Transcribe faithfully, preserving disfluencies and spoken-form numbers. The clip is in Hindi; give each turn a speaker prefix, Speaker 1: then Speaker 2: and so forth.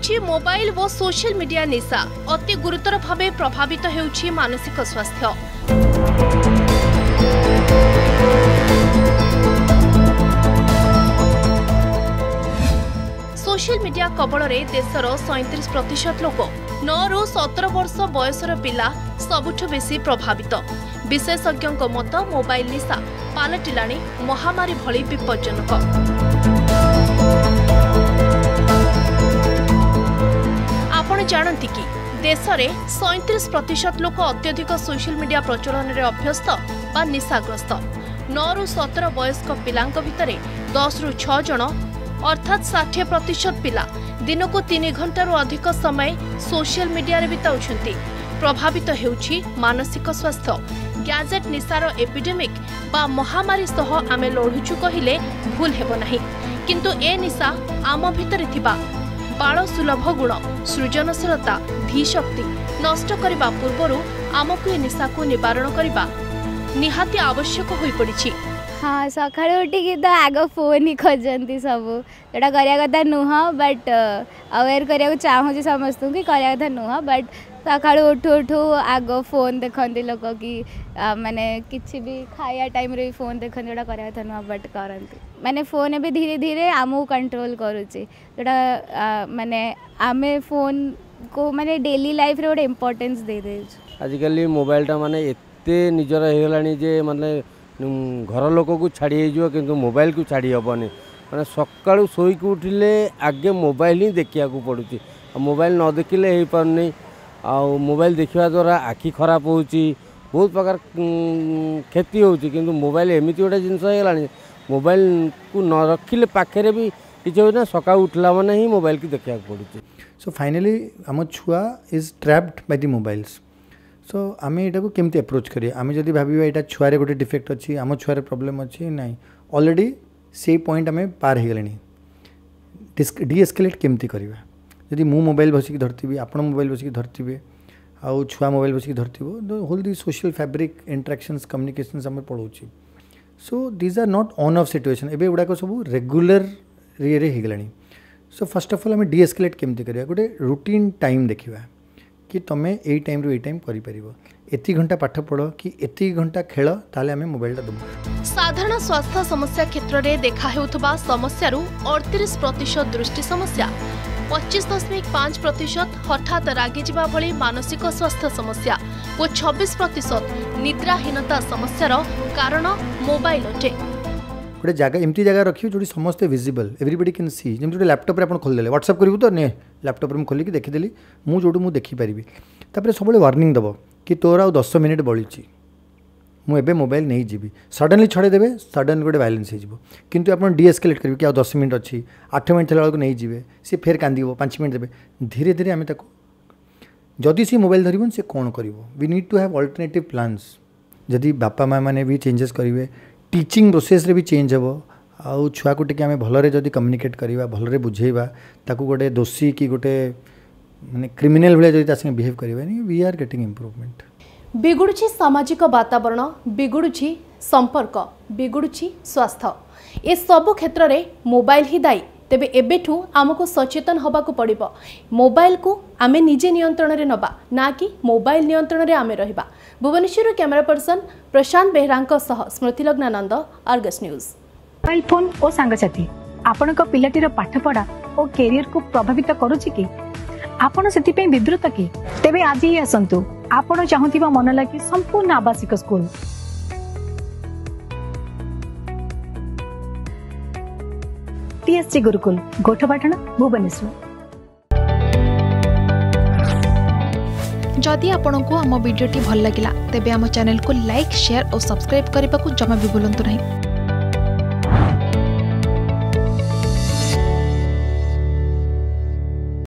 Speaker 1: बढ़ुची मोबाइल व सोशल मीडिया निशा अति गुरुतर भावे प्रभावित हेउची मानसिक स्वास्थ्य। सोशल मीडिया कबल रे देशर सैंतीस प्रतिशत लोक नौ रु सतर वर्ष बयसर पिला सबुठ बेसी प्रभावित। विशेषज्ञों मत मोबाइल निशा पालटिलाणी महामारी भली विपज्जनक। आपण जानती कि देश में सैंतीस प्रतिशत लोक अत्यधिक सोशल मीडिया प्रचलन में अभ्यस्त बा निशाग्रस्त। नौ रु सतर वयस्क पिलांक भितरे दस रु छह जन अर्थात साठ प्रतिशत पिला दिन को तीन घंटा अधिक समय सोशल मीडिया रे बिताउछंती। प्रभावित हेउछि मानसिक स्वास्थ्य। गैजेट निशार एपिडेमिक बा महामारी सह आमे लढुछु कहिले भूल हेबो नाही, किंतु ए निशा आम भितरे थिबा बाल सुलभ गुण सृजनशीलता धीशक्ति नष्ट करने पूर्व आमको ए निशा को निवारण करने निहाती आवश्यक हो पड़ी।
Speaker 2: हाँ सका उठिकी तो आग फोन ही खोजती सब जोटा करने कथा नुह बट अवेयर करने चाहूँ समस्त कि करने कथा नुह बट सका उठू उठू आग फोन देखते लोक कि माने किसी भी खाया टाइम रे फोन देखते जोटा करने कथा नुह बट करती माने फोन भी धीरे धीरे आमको कंट्रोल करुचे जोटा माने आमे फोन को माने डेली लाइफ रे गोटे इम्पोर्टेंस दे दे।
Speaker 3: आजिकल मोबाइल टा माने एते निजर हेगलानी जे माने घर लोक को छाड़ी हो किंतु मोबाइल को छाड़ी हेनी मैंने सका शोक उठिले आगे मोबाइल ही देखा पड़ुची। मोबाइल न देखिले हो पारनी आ मोबाइल देखा द्वारा आखि खराब हो बहुत प्रकार क्षति होची किंतु मोबाइल एमती गोटे जिनस है मोबाइल को न रखिले पाखे भी किसी हो सका उठला मैंने ही मोबाइल की देखा पड़ुची।
Speaker 4: सो फाइनली आम छुआ is trapped by the mobiles. So आम यहाँ को केमती अप्रोच करिए आम जब भाव यहाँ छुआरे गोटे डिफेक्ट अच्छी आम छुआरे प्रॉब्लम अच्छी ना ऑलरेडी से पॉइंट आम पार हो गले डीएस्केलेट केमती करवा जदि मु मोबाइल बसिक धरती आप मोबाइल बसिक धरते आउ छुआ मोबाइल बसिक धरती whole the social fabric interactions communications आम पढ़ाऊँ। So these are not on off situation एवं गुड़ाक सब रेगुलर रे हो गलानी। सो फर्स्ट ऑफ ऑल आम डीएस्केलेट केमती करवा गोटे रूटीन टाइम देखा कि तुम यही टाइम रू टाइम कर घंटा पाठ पढ़ कि एति घंटा खेल ताले आमे मोबाइल दबु।
Speaker 1: साधारण स्वास्थ्य समस्या क्षेत्र में देखा हेउथबा समस्या अड़तीस प्रतिशत दृष्टि समस्या पच्चीस दशमिक पाँच प्रतिशत हठात रागी जावा भली मानसिक स्वास्थ्य समस्या और छब्बीस प्रतिशत निद्राहीनता समस्यार कारण मोबाइल अटे।
Speaker 4: गोटे जगह एमती जगह रखिए जो समस्ते विजिबल एवरीबडी कैन सी जमी गोटे लैपटॉप रे आपण खोलदेले व्हाट्सएप करू तो ने लैपटॉप रे खोलिक देखीदेली मु जोडू मु देखी पारिबी तापर सब वार्निंग दब कि तोर आ दस मिनिट बळीची मु एबे मोबाइल नहीं जीवी सडनली छड़े देबे सडन गोटे वायलेंस हो किंतु आपण डीएस्केलेट करिवे कि आ दस मिनिट अच्छी आठ मिनिट थला को नहीं जीवे सी फेर कांदीबो पाँच मिनिट देबे धीरे धीरे आमे ताको जदि सी मोबाइल धरिबन से कोन करिवो we need to have alternative plans. जदि बापा माँ मैंने भी चेंजेस करेंगे टीचिंग प्रोसेस रे भी चेंज हे आउ छुआ को टिके आमे भलरे जदि कम्युनिकेट करवा भलरे बुझेबा ताकू गोटे दोषी कि गोटे माने क्रिमिनल भले जदि तासे बिहेव करबानी वी आर गेटिंग इम्प्रूवमेंट।
Speaker 1: बिगुड़ुची सामाजिक वातावरण बिगुड़ुची संपर्क बिगुड़ुची स्वास्थ्य ए सब क्षेत्र में मोबाइल ही दायी। तेबे एबेठू आमको सचेतन होबाकू पड़िबो मोबाइल को आमे निजे नियंत्रण रे नबा ना कि मोबाइल नियंत्रण रे आमे रहिबा। भुवनेश्वर कैमरा पर्सन प्रशांत बेहरांक सह स्मृति लग्नानंद आर्गस न्यूज।
Speaker 5: मोबाइल फोन और सांगसाथी आपणक पिलाटीर पाठपढ़ा और कैरियर को प्रभावित करूची कि आपण सेति विवृत कि तेबे आज ही आसंतु आपण चाहूथिबा मन लागी संपूर्ण आवासिक स्कूल टीएससी गुरुकुल गोठपाटण भुवनेश्वर।
Speaker 6: जदि आपंक आम भिडी भल लगा तेब आम चैनल को लाइक शेयर और सब्सक्राइब करने को जमा भी भूलु नहीं।